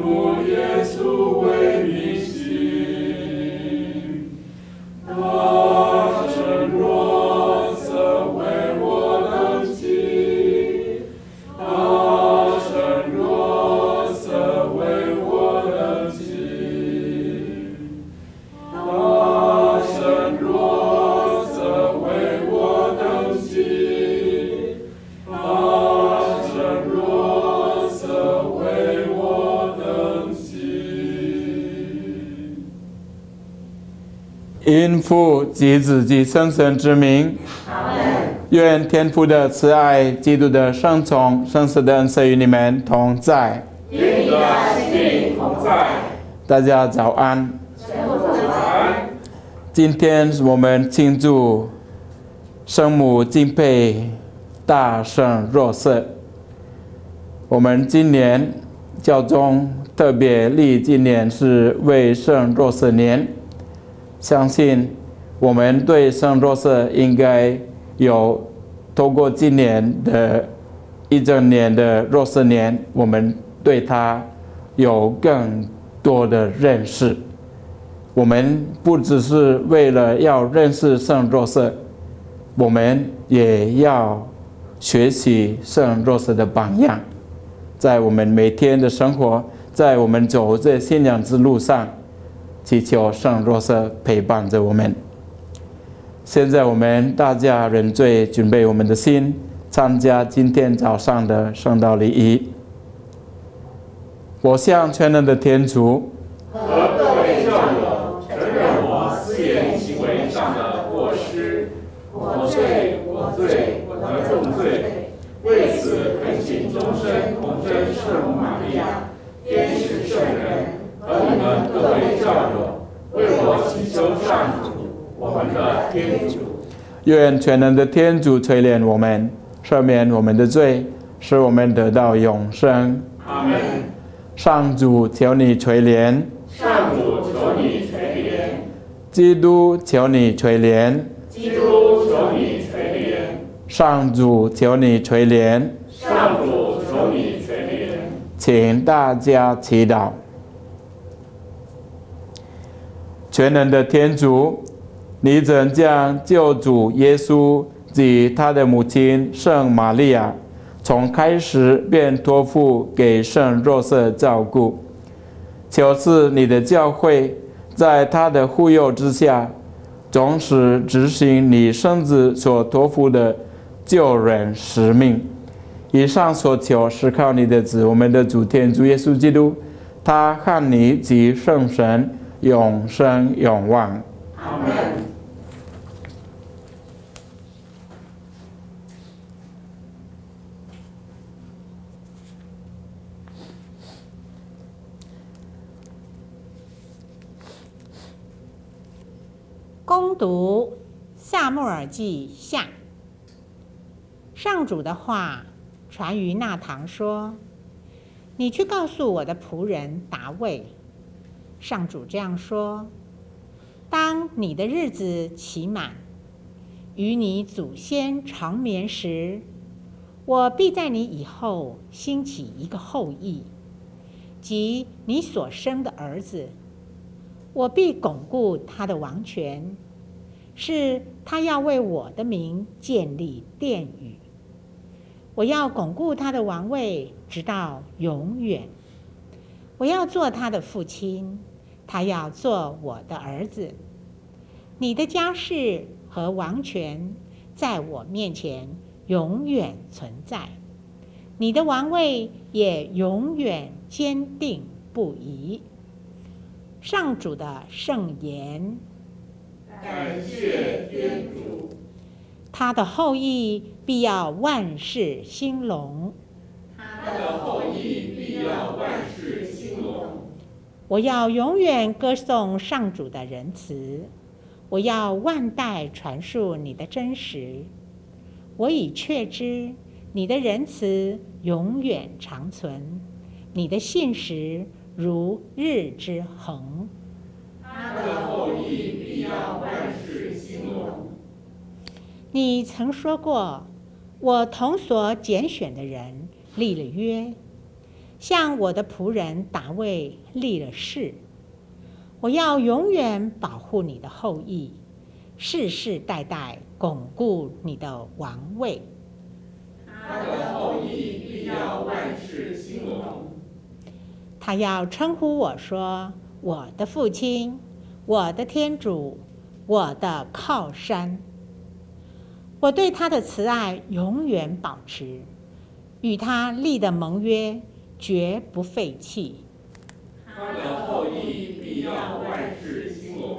主耶稣为你行。大声若瑟为我登基，大声若瑟为我登基，大声若瑟为我登基，大声若瑟为我登基。因父及子及圣神之名，愿天父的慈爱、基督的圣宠、圣死的恩赐与你们同在。与你的心灵同在。大家早安。早安。今天我们庆祝圣母敬佩大圣若瑟。我们今年教宗特别立纪念是为圣若瑟年。相信我们对圣若瑟应该有透过今年的一整年的若瑟年，我们对他有更多的认识。我们不只是为了要认识圣若瑟，我们也要学习圣若瑟的榜样，在我们每天的生活，在我们走在信仰之路上，祈求圣若瑟陪伴着我们。现在我们大家认罪，准备我们的心，参加今天早上的圣道礼仪。我向全能的天主和各位教友承认我思言行为上的过失，我罪，我的重罪。为此恳请终身童真圣母玛利亚、天使圣人和你们各位教友，为我祈求上主，我们的天主。 愿全能的天主垂怜我们，赦免我们的罪，使我们得到永生。 阿门。 上主，求你垂怜。 上主，求你垂怜。 基督，求你垂怜。 基督，求你垂怜。 上主，求你垂怜。 上主，求你垂怜。 请大家祈祷。全能的天主，你怎将救主耶稣及他的母亲圣玛利亚从开始便托付给圣若瑟照顾，求赐你的教会在他的护佑之下，总是执行你圣子所托付的救人使命。以上所求是靠你的子，我们的主天主耶稣基督，他和你及圣神永生永望。 阿门。 恭读撒母耳记下。上主的话传于纳堂说：“你去告诉我的仆人达味，上主这样说：当你的日子期满，与你祖先长眠时，我必在你以后兴起一个后裔，即你所生的儿子。我必巩固他的王权，是他要为我的名建立殿宇。我要巩固他的王位，直到永远。我要做他的父亲，他要做我的儿子。你的家世和王权在我面前永远存在，你的王位也永远坚定不移。”上主的圣言。 感谢天主。 他的后裔必要万世兴隆。 他的后裔必要万世兴隆。 我要永远歌颂上主的仁慈，我要万代传述你的真实。我已确知你的仁慈永远长存，你的信实如日之恒。 他的后裔必要万世兴隆。 你曾说过，我同所拣选的人立了约， 向我的仆人大卫立了誓，我要永远保护你的后裔，世世代代巩固你的王位。 他的后裔必要万事兴隆。 他要称呼我说：我的父亲，我的天主，我的靠山。我对他的慈爱永远保持，与他立的盟约绝不废弃。 他的后裔必要万事兴隆。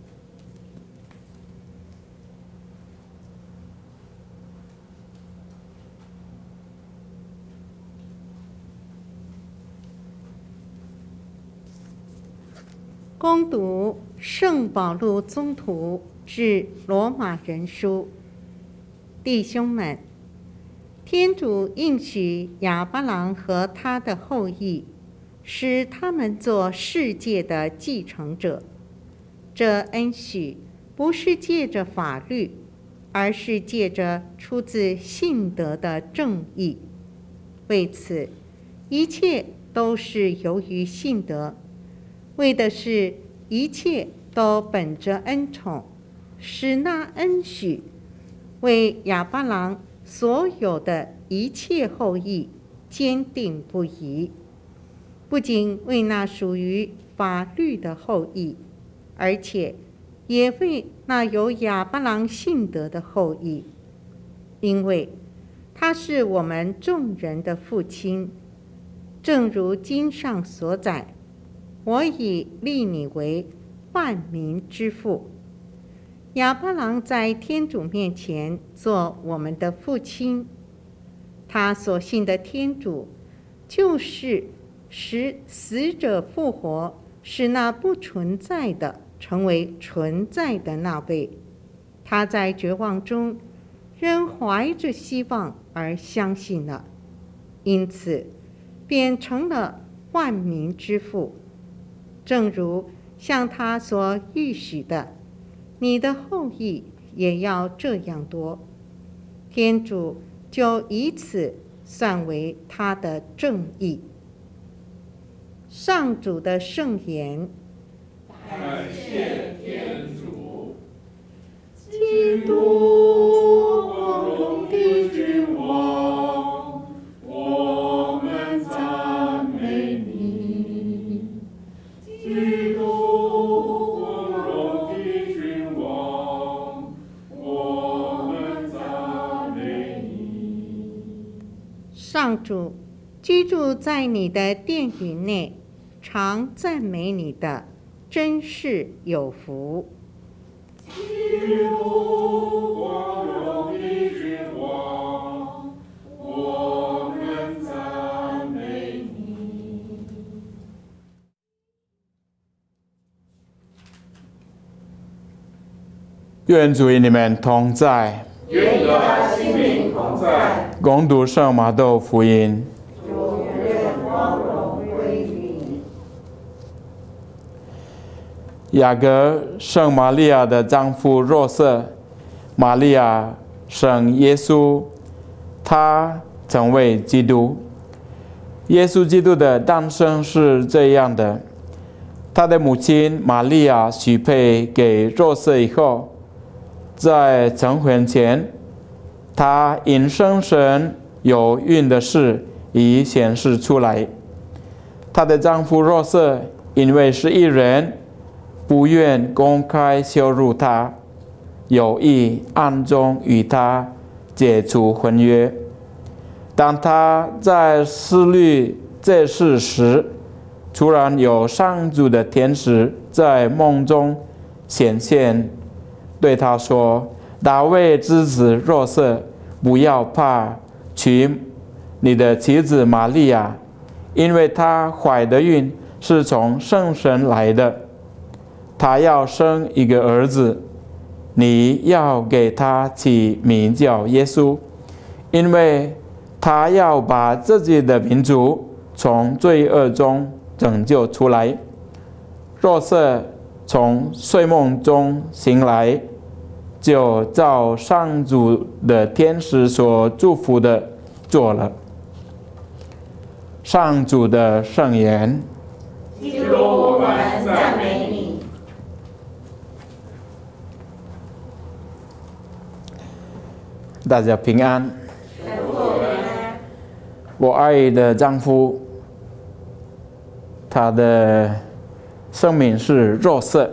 恭读圣保禄宗徒致罗马人书。弟兄们，天主应许亚巴郎和他的后裔，使他们做世界的继承者。这恩许不是借着法律，而是借着出自信德的正义。为此，一切都是由于信德，为的是一切都本着恩宠，使那恩许为亚巴郎所有的一切后裔坚定不移，不仅为那属于法律的后裔，而且也为那有亚巴郎信德的后裔，因为他是我们众人的父亲。正如经上所载，我已立你为万民之父。亚巴郎在天主面前做我们的父亲，他所信的天主就是使死者复活，使那不存在的成为存在的那位。他在绝望中仍怀着希望而相信了，因此便成了万民之父。正如像他所预许的，你的后裔也要这样多，天主就以此算为他的正义。上主的圣言。 感谢天主。 基督光荣的君王，我们赞美你。 基督光荣的君王，我们赞美你。 上主居住在你的殿宇内，常赞美你的，真是有福。 基督光荣的君王，我们赞美你。 愿主与你们同在。 愿你的心灵同在。 恭读圣马窦福音。 主愿光荣归于你。 雅各生玛利亚的丈夫若瑟，玛利亚生耶稣，他成为基督。耶稣基督的诞生是这样的：他的母亲玛利亚许配给若瑟以后，在成婚前，她因生神有孕的事已显示出来。她的丈夫若瑟因为是义人，不愿公开羞辱她，有意暗中与她解除婚约。当他在思虑这事时，突然有上主的天使在梦中显现，对他说：“大卫之子若瑟，不要怕娶你的妻子玛利亚，因为她怀的孕是从圣神来的。她要生一个儿子，你要给他起名叫耶稣，因为他要把自己的民族从罪恶中拯救出来。”若瑟从睡梦中醒来，就照上主的天使所祝福的做了。 上主的圣言。 基督，我们赞美你。 大家平安。我爱的丈夫，他的生命是肉色。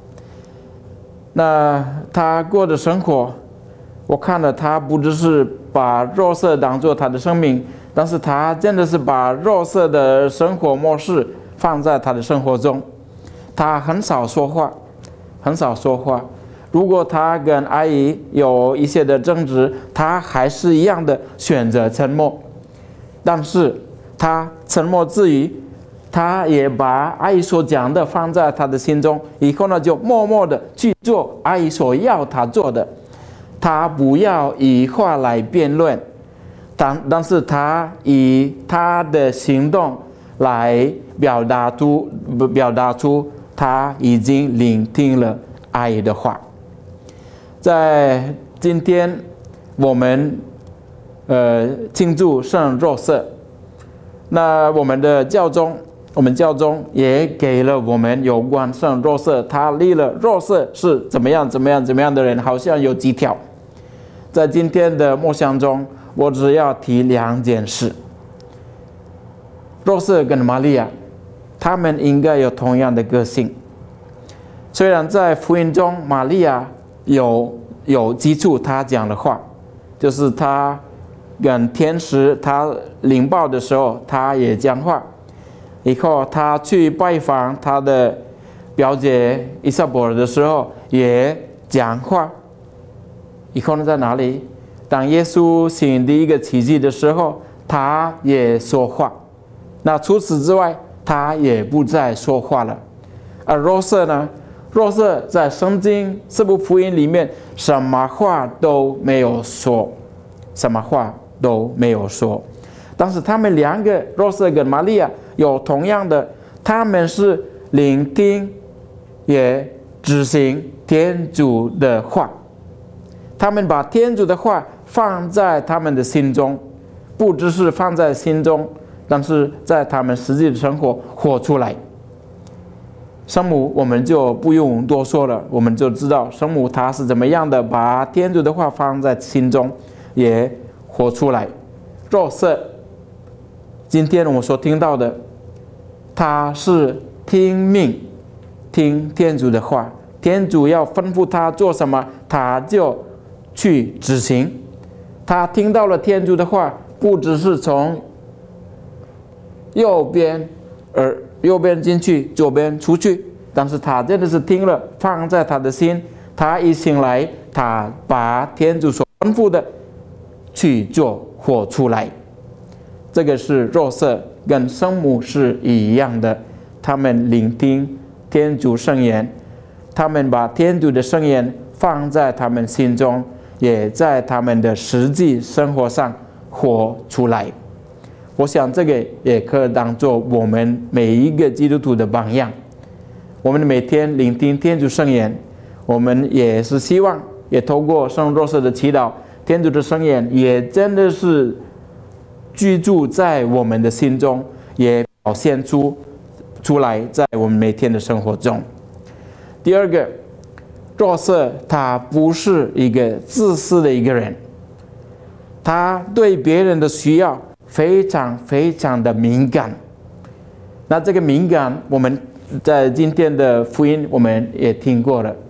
那他过的生活，我看了他不只是把肉色当作他的生命，但是他真的是把肉色的生活模式放在他的生活中。他很少说话，很少说话。如果他跟阿姨有一些的争执，他还是一样的选择沉默。但是他沉默之余，他也把阿姨所讲的放在他的心中，以后呢就默默的去做阿姨所要他做的。他不要以话来辩论，但是他以他的行动来表达出他已经聆听了阿姨的话。在今天我们庆祝圣若瑟，那我们教宗也给了我们有关圣若瑟，他立了若瑟是怎么样的人，好像有几条。在今天的默想中，我只要提2件事。若瑟跟玛利亚，他们应该有同样的个性。虽然在福音中，玛利亚有记住他讲的话，就是他跟天使他领报的时候，他也讲话。以后他去拜访他的表姐伊莎伯尔的时候，也讲话。以后呢，在哪里？当耶稣行第一个奇迹的时候，他也说话。那除此之外，他也不再说话了。而若瑟呢？若瑟在圣经4部福音里面，什么话都没有说，什么话都没有说。但是他们2个，若瑟跟玛利亚，有同样的，他们是聆听也执行天主的话。他们把天主的话放在他们的心中，不只是放在心中，但是在他们实际的生活活出来。圣母我们就不用多说了，我们就知道圣母她是怎么样的把天主的话放在心中，也活出来。若瑟，今天我们所听到的，他是听天主的话，天主要吩咐他做什么，他就去执行。他听到了天主的话，不只是从右边进去，左边出去，但是他真的是听了，放在他的心。他一醒来，他把天主所吩咐的去做，活出来。这个是若瑟跟圣母是一样的，他们聆听天主圣言，他们把天主的圣言放在他们心中，也在他们的实际生活上活出来。我想这个也可以当作我们每一个基督徒的榜样。我们每天聆听天主圣言，我们也是希望，也透过圣若瑟的祈祷，天主的圣言也真的是居住在我们的心中，也表现出来在我们每天的生活中。第二个，若瑟他不是一个自私的一个人，他对别人的需要非常非常的敏感。那这个敏感，我们在今天的福音我们也听过了。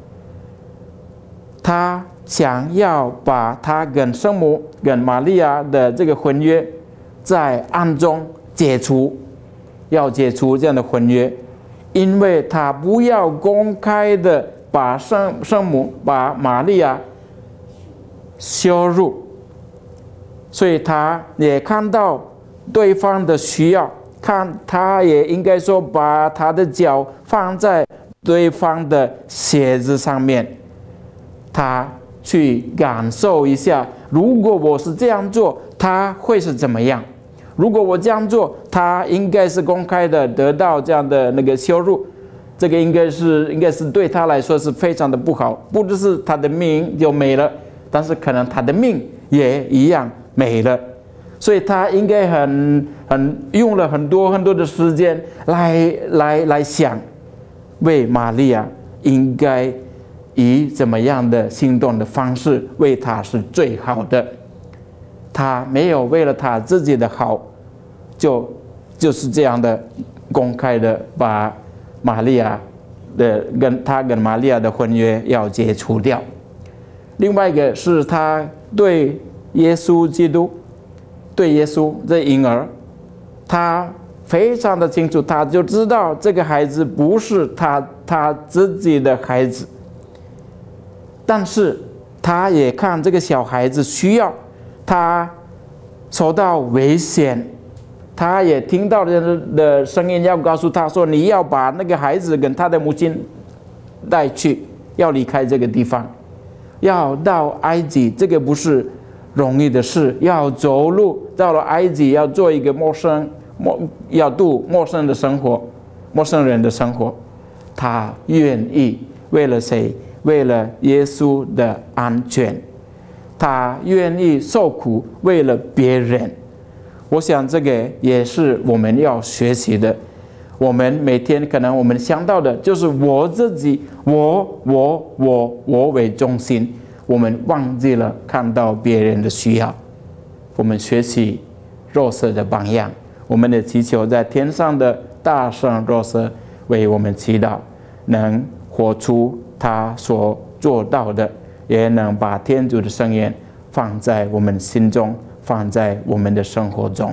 他想要把他跟圣母跟玛利亚的这个婚约在暗中解除，要解除这样的婚约，因为他不要公开的把圣母把玛利亚羞辱，所以他也看到对方的需要，他也应该说把他的脚放在对方的鞋子上面，他去感受一下，如果我是这样做，他会是怎么样？如果我这样做，他应该是公开的得到这样的那个羞辱，这个应该是对他来说是非常的不好，不只是他的命就没了，但是可能他的命也一样没了。 所以他应该用了很多的时间来想，为玛利亚应该以怎么样的行动的方式为他是最好的。他没有为了他自己的好，就是这样的公开的把玛利亚的跟玛利亚的婚约要解除掉。另外一个是他对耶稣基督，对耶稣这婴儿，他非常的清楚，他就知道这个孩子不是他自己的孩子，但是他也看这个小孩子需要，他受到危险，他也听到人的声音要告诉他说，你要把那个孩子跟他的母亲带去，要离开这个地方，要到埃及，这个不是容易的事，要走路到了埃及，要做一个要度陌生的生活，陌生人的生活。他愿意为了谁？为了耶稣的安全，他愿意受苦，为了别人。我想这个也是我们要学习的。我们每天可能我们想到的就是我自己，我为中心，我们忘记了看到别人的需要。我们学习若瑟的榜样，我们的祈求在天上的大圣若瑟为我们祈祷，能活出他所做到的，也能把天主的圣言放在我们心中，放在我们的生活中。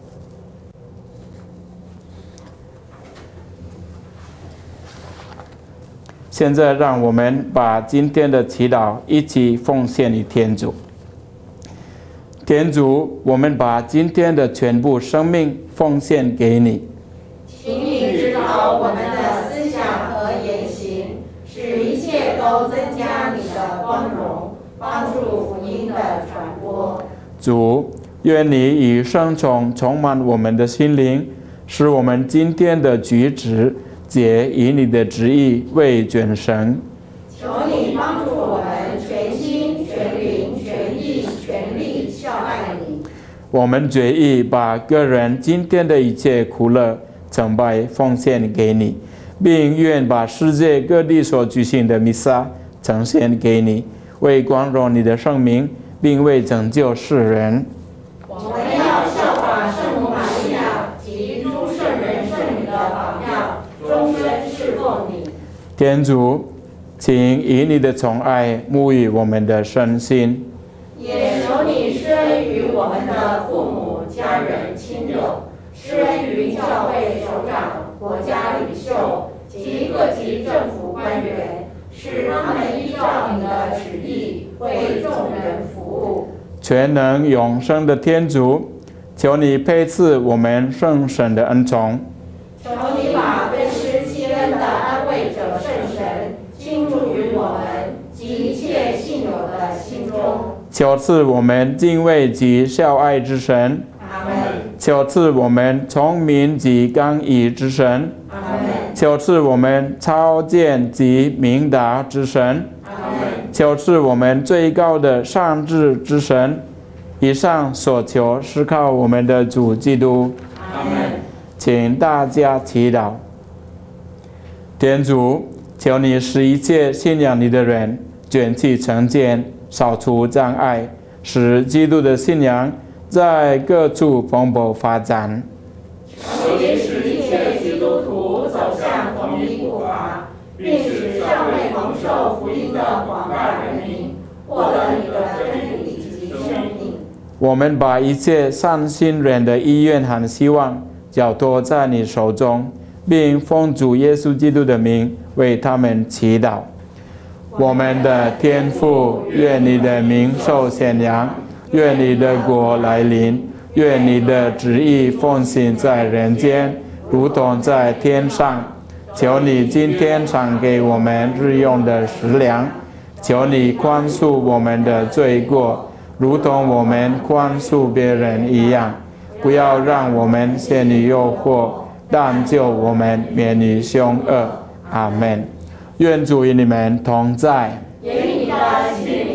现在让我们把今天的祈祷一起奉献于天主。天主，我们把今天的全部生命奉献给你， 请你指导我们的思想和言行，使一切都增加你的光荣，帮助福音的传播。 主，愿你以圣宠充满我们的心灵，使我们今天的举止皆以你的旨意为准绳。 求你帮助我们全心全灵全意全力效爱你。 我们决意把个人今天的一切苦乐崇拜奉献给你，并愿把世界各地所举行的弥撒呈现给你，为光荣你的圣名，并为拯救世人。 我们要效法圣母玛利亚及诸圣人圣女的榜样，终身侍奉你。 天主，请以你的宠爱沐浴我们的身心， 也求你施恩于我们的父母、家人、亲友，施恩于教会首长、国家领袖及各级政府官员，使他们依照你的旨意为众人服务。 全能永生的天主，求你配赐我们圣神的恩宠， 求你把分施其恩的安慰者圣神倾注于我们及一切信友的心中。 求赐我们敬畏及孝爱之神， 阿门。 求赐我们聪明及刚毅之神， 阿门。 求赐我们超见及明达之神， 阿门。 求赐我们最高的善治之神。以上所求是靠我们的主基督。 阿门。 请大家祈祷。天主，求你使一切信仰你的人卷起成见，扫除障碍，使基督的信仰在各处蓬勃发展。 求你使一切基督徒走向统一步伐，并使尚未蒙受福音的广大人民获得你的真理及生命。 我们把一切善心人的意愿和希望交托在你手中，并奉主耶稣基督的名为他们祈祷。我们的天父，愿你的名受显扬，愿你的国来临，愿你的旨意奉行在人间，如同在天上。求你今天赏给我们日用的食粮，求你宽恕我们的罪过，如同我们宽恕别人一样。不要让我们陷于诱惑，但救我们免于凶恶。阿们。愿主与你们同在， 也与你的心灵同在。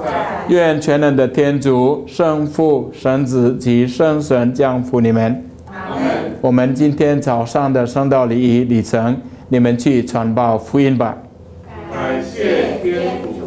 愿全能的天主、圣父、圣子及圣神降福你们。我们今天早上的圣道礼仪礼程，你们去传报福音吧。 感谢天主。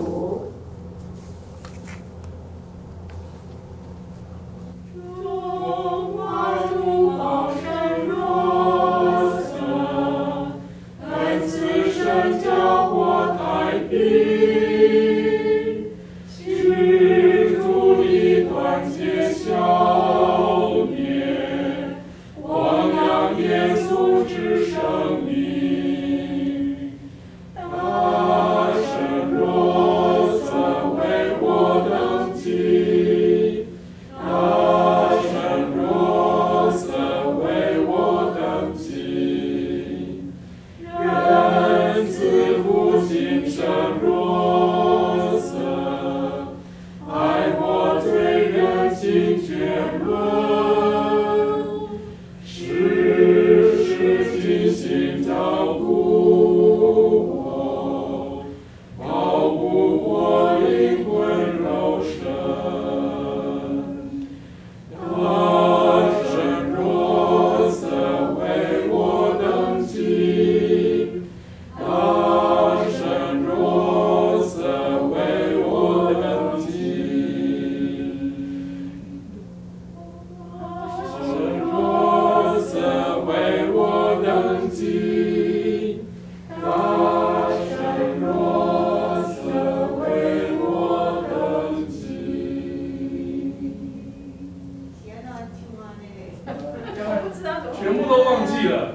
全部都忘记了。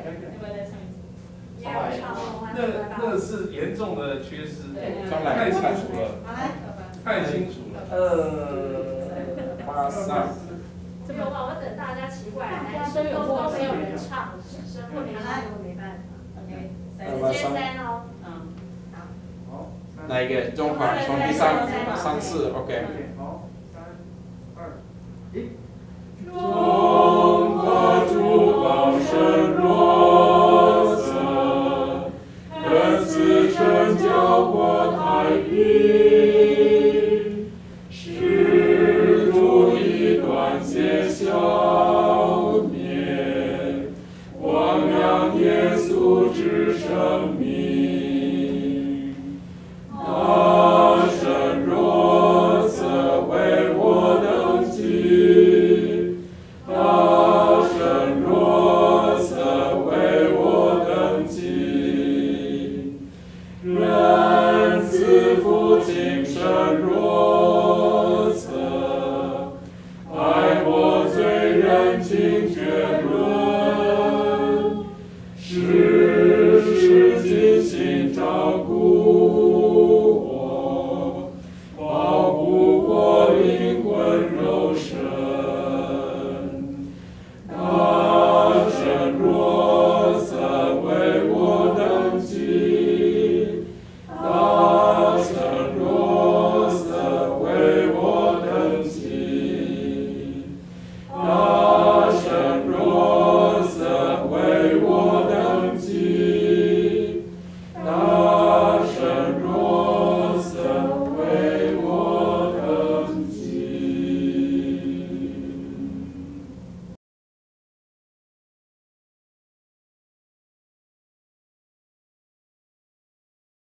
那是严重的缺失，太清楚了，太清楚了。83。 这个话我等大家奇怪，男生都没有人唱，生不没唱都没办法。直接3哦。 好。哪一个？中华从第3、3、4 ，OK。 好，3、2、1。中华珠宝圣若瑟，跟死神交活太平，使徒一断血消灭，光亮耶稣之生命。